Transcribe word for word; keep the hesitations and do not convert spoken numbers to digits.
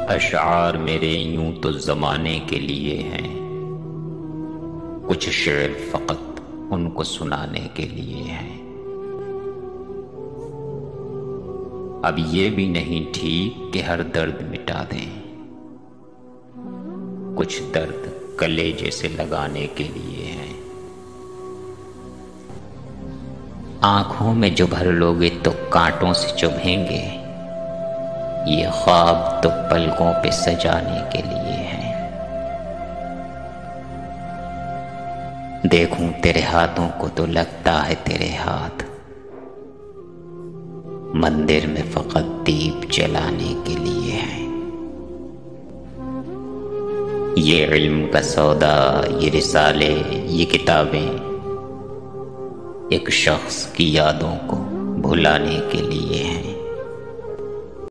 अशआर मेरे यूं तो ज़माने के लिए हैं, कुछ शेर फ़कत उनको सुनाने के लिए हैं। अब ये भी नहीं ठीक कि हर दर्द मिटा दें, कुछ दर्द कलेजे से लगाने के लिए हैं। आंखों में जो भर लोगे तो कांटों से चुभेंगे, ये ख्वाब तो पलकों पे सजाने के लिए हैं। देखूं तेरे हाथों को तो लगता है तेरे हाथ मंदिर में फकत दीप जलाने के लिए हैं। ये इल्म का सौदा, ये रिसाले, ये किताबें एक शख्स की यादों को भुलाने के लिए हैं।